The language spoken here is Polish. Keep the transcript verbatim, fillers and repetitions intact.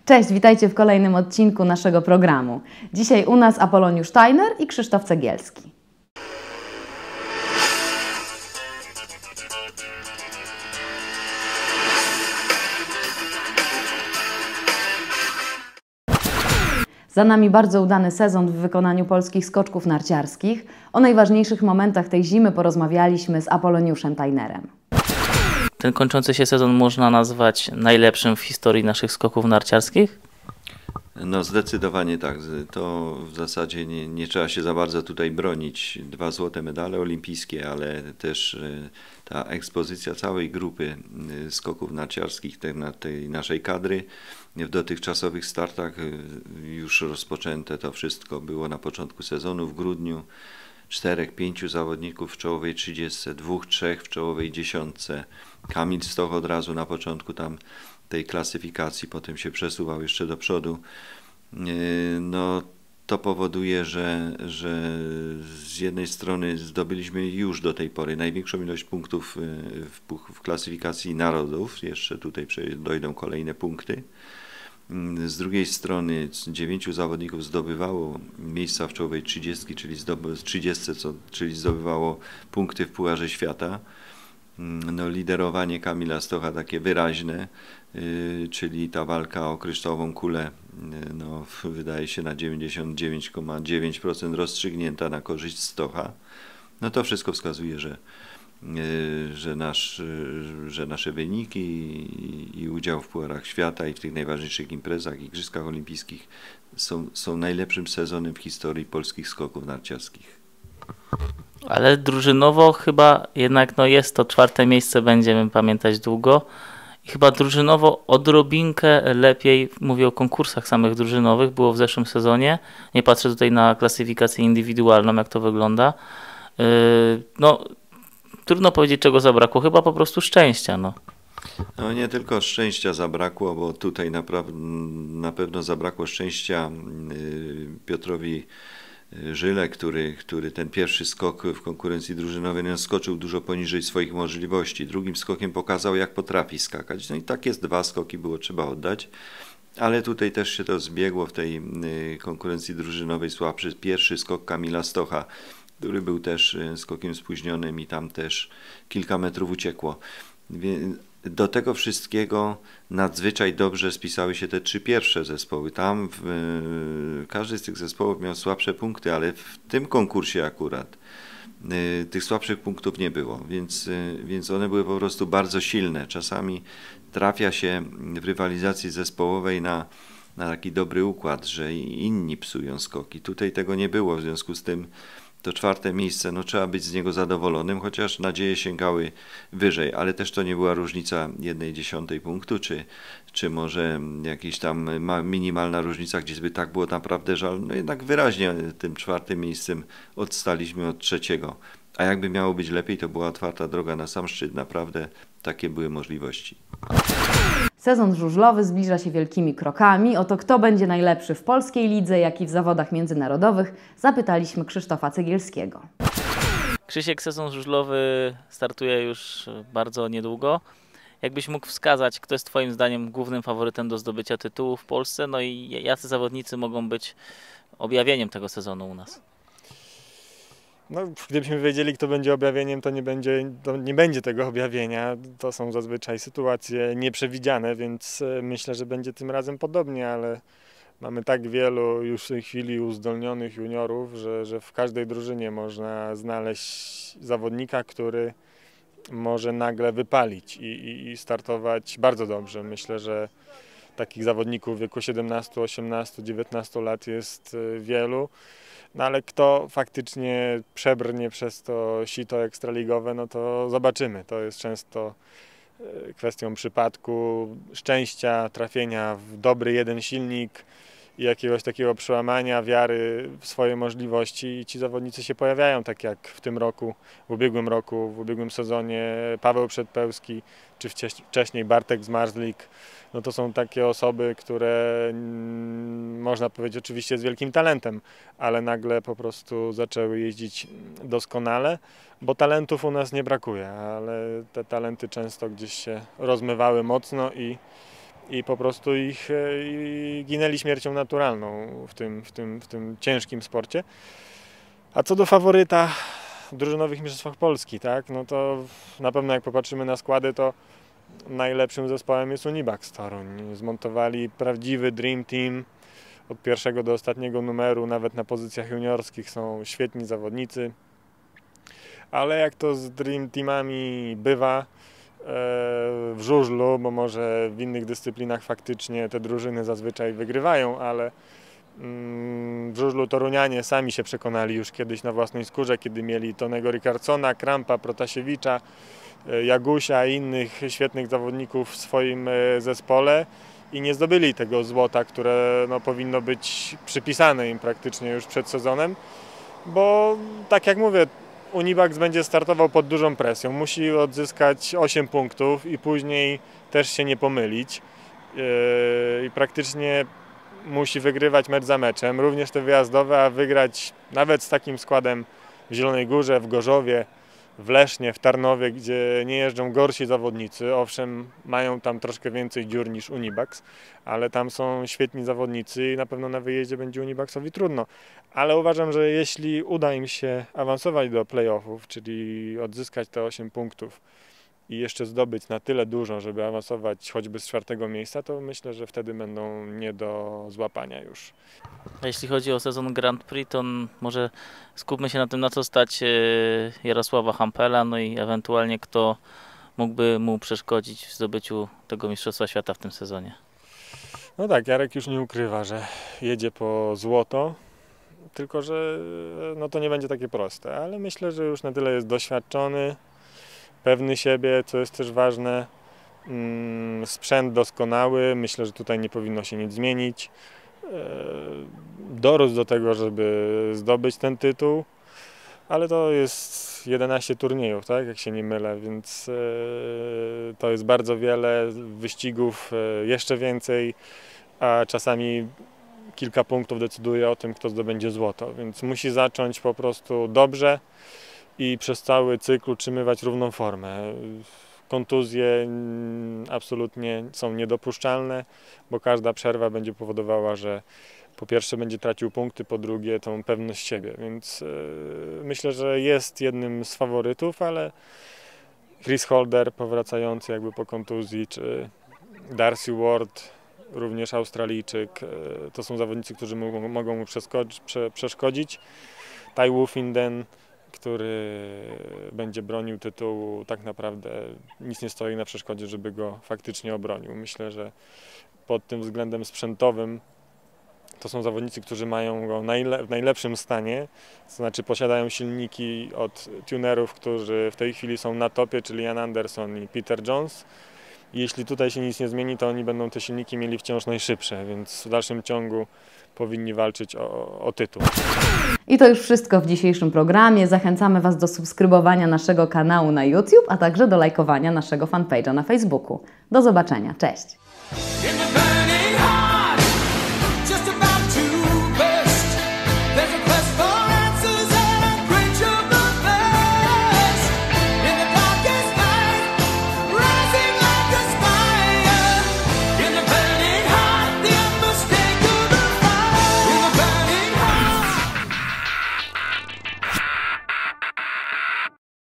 Cześć, witajcie w kolejnym odcinku naszego programu. Dzisiaj u nas Apoloniusz Tajner i Krzysztof Cegielski. Za nami bardzo udany sezon w wykonaniu polskich skoczków narciarskich. O najważniejszych momentach tej zimy porozmawialiśmy z Apoloniuszem Tajnerem. Ten kończący się sezon można nazwać najlepszym w historii naszych skoków narciarskich? No zdecydowanie tak. To w zasadzie nie, nie trzeba się za bardzo tutaj bronić. Dwa złote medale olimpijskie, ale też ta ekspozycja całej grupy skoków narciarskich, tej, tej naszej kadry w dotychczasowych startach już rozpoczęte to wszystko było na początku sezonu w grudniu. Czterech, pięciu zawodników w czołowej trzydziestce, dwóch, trzech w czołowej dziesiątce. Kamil Stoch od razu na początku tam tej klasyfikacji, potem się przesuwał jeszcze do przodu. No to powoduje, że, że z jednej strony zdobyliśmy już do tej pory największą ilość punktów w, w klasyfikacji narodów, jeszcze tutaj dojdą kolejne punkty. Z drugiej strony dziewięciu zawodników zdobywało miejsca w czołowej trzydziestce, czyli, zdoby, trzydziestce, co, czyli zdobywało punkty w Pucharze Świata. No, liderowanie Kamila Stocha takie wyraźne, yy, czyli ta walka o kryształową kulę yy, no, wydaje się na dziewięćdziesiąt dziewięć przecinek dziewięć procent rozstrzygnięta na korzyść Stocha. No to wszystko wskazuje, że, yy, że, nasz, yy, że nasze wyniki i, i udział w Pucharach Świata i w tych najważniejszych imprezach, Igrzyskach Olimpijskich są, są najlepszym sezonem w historii polskich skoków narciarskich. Ale drużynowo chyba jednak no jest to czwarte miejsce, będziemy pamiętać długo. I chyba drużynowo odrobinkę lepiej, mówię o konkursach samych drużynowych, było w zeszłym sezonie. Nie patrzę tutaj na klasyfikację indywidualną, jak to wygląda. Yy, no, trudno powiedzieć, czego zabrakło, chyba po prostu szczęścia. No. No nie tylko szczęścia zabrakło, bo tutaj naprawdę, na pewno zabrakło szczęścia yy, Piotrowi Żyle, który, który ten pierwszy skok w konkurencji drużynowej no, skoczył dużo poniżej swoich możliwości. Drugim skokiem pokazał, jak potrafi skakać. No i takie dwa skoki było trzeba oddać. Ale tutaj też się to zbiegło w tej konkurencji drużynowej słabszy pierwszy skok Kamila Stocha, który był też skokiem spóźnionym i tam też kilka metrów uciekło. Do tego wszystkiego nadzwyczaj dobrze spisały się te trzy pierwsze zespoły. Tam w, każdy z tych zespołów miał słabsze punkty, ale w tym konkursie akurat y, tych słabszych punktów nie było, więc, y, więc one były po prostu bardzo silne. Czasami trafia się w rywalizacji zespołowej na, na taki dobry układ, że inni psują skoki. Tutaj tego nie było, w związku z tym to czwarte miejsce, no trzeba być z niego zadowolonym, chociaż nadzieje sięgały wyżej, ale też to nie była różnica jednej dziesiątej punktu, czy, czy może jakaś tam minimalna różnica, gdzie by tak było naprawdę żal. No jednak wyraźnie tym czwartym miejscem odstaliśmy od trzeciego. A jakby miało być lepiej, to była otwarta droga na sam szczyt, naprawdę takie były możliwości. Sezon żużlowy zbliża się wielkimi krokami. Oto kto będzie najlepszy w polskiej lidze, jak i w zawodach międzynarodowych, zapytaliśmy Krzysztofa Cegielskiego. Krzysiek, sezon żużlowy startuje już bardzo niedługo. Jakbyś mógł wskazać, kto jest Twoim zdaniem głównym faworytem do zdobycia tytułu w Polsce? No i jacy zawodnicy mogą być objawieniem tego sezonu u nas? No, gdybyśmy wiedzieli, kto będzie objawieniem, to nie będzie, to nie będzie tego objawienia. To są zazwyczaj sytuacje nieprzewidziane, więc myślę, że będzie tym razem podobnie, ale mamy tak wielu już w tej chwili uzdolnionych juniorów, że, że w każdej drużynie można znaleźć zawodnika, który może nagle wypalić i, i, i startować bardzo dobrze. Myślę, że takich zawodników w wieku siedemnastu, osiemnastu, dziewiętnastu lat jest wielu. No ale kto faktycznie przebrnie przez to sito ekstraligowe, no to zobaczymy. To jest często kwestią przypadku, szczęścia, trafienia w dobry jeden silnik i jakiegoś takiego przełamania wiary w swoje możliwości i ci zawodnicy się pojawiają, tak jak w tym roku, w ubiegłym roku, w ubiegłym sezonie Paweł Przedpełski, czy wcześniej Bartek Zmarzlik. No to są takie osoby, które mm, można powiedzieć oczywiście z wielkim talentem, ale nagle po prostu zaczęły jeździć doskonale, bo talentów u nas nie brakuje, ale te talenty często gdzieś się rozmywały mocno i i po prostu ich i ginęli śmiercią naturalną w tym, w tym, w tym ciężkim sporcie. A co do faworyta w drużynowych mistrzostwach Polski, tak, no to na pewno jak popatrzymy na składy, to najlepszym zespołem jest Unibax Toruń. Zmontowali prawdziwy Dream Team. Od pierwszego do ostatniego numeru, nawet na pozycjach juniorskich są świetni zawodnicy. Ale jak to z Dream Teamami bywa w żużlu, bo może w innych dyscyplinach faktycznie te drużyny zazwyczaj wygrywają, ale w żużlu torunianie sami się przekonali już kiedyś na własnej skórze, kiedy mieli Tonego Rickardsona, Krampa, Protasiewicza, Jagusia i innych świetnych zawodników w swoim zespole i nie zdobyli tego złota, które no, powinno być przypisane im praktycznie już przed sezonem, bo tak jak mówię, Unibax będzie startował pod dużą presją, musi odzyskać osiem punktów i później też się nie pomylić i praktycznie musi wygrywać mecz za meczem, również te wyjazdowe, a wygrać nawet z takim składem w Zielonej Górze, w Gorzowie, w Lesznie, w Tarnowie, gdzie nie jeżdżą gorsi zawodnicy. Owszem, mają tam troszkę więcej dziur niż Unibax, ale tam są świetni zawodnicy i na pewno na wyjeździe będzie Unibaxowi trudno. Ale uważam, że jeśli uda im się awansować do playoffów, czyli odzyskać te osiem punktów i jeszcze zdobyć na tyle dużo, żeby awansować choćby z czwartego miejsca, to myślę, że wtedy będą nie do złapania już. A jeśli chodzi o sezon Grand Prix, to może skupmy się na tym, na co stać Jarosława Hampela, no i ewentualnie kto mógłby mu przeszkodzić w zdobyciu tego Mistrzostwa Świata w tym sezonie. No tak, Jarek już nie ukrywa, że jedzie po złoto, tylko że no to nie będzie takie proste, ale myślę, że już na tyle jest doświadczony, pewny siebie, co jest też ważne, sprzęt doskonały, myślę, że tutaj nie powinno się nic zmienić. Dorósł do tego, żeby zdobyć ten tytuł, ale to jest jedenaście turniejów, tak, jak się nie mylę, więc to jest bardzo wiele wyścigów, jeszcze więcej, a czasami kilka punktów decyduje o tym, kto zdobędzie złoto, więc musi zacząć po prostu dobrze i przez cały cykl utrzymywać równą formę. Kontuzje absolutnie są niedopuszczalne, bo każda przerwa będzie powodowała, że po pierwsze będzie tracił punkty, po drugie tą pewność siebie, więc yy, myślę, że jest jednym z faworytów, ale Chris Holder powracający jakby po kontuzji, czy Darcy Ward, również Australijczyk, yy, to są zawodnicy, którzy mogą, mogą mu prze, przeszkodzić. Ty Woffinden, który będzie bronił tytułu, tak naprawdę nic nie stoi na przeszkodzie, żeby go faktycznie obronił. Myślę, że pod tym względem sprzętowym to są zawodnicy, którzy mają go najle w najlepszym stanie, to znaczy posiadają silniki od tunerów, którzy w tej chwili są na topie, czyli Jan Anderson i Peter Jones. I jeśli tutaj się nic nie zmieni, to oni będą te silniki mieli wciąż najszybsze, więc w dalszym ciągu powinni walczyć o, o tytuł. I to już wszystko w dzisiejszym programie. Zachęcamy Was do subskrybowania naszego kanału na YouTube, a także do lajkowania naszego fanpage'a na Facebooku. Do zobaczenia. Cześć!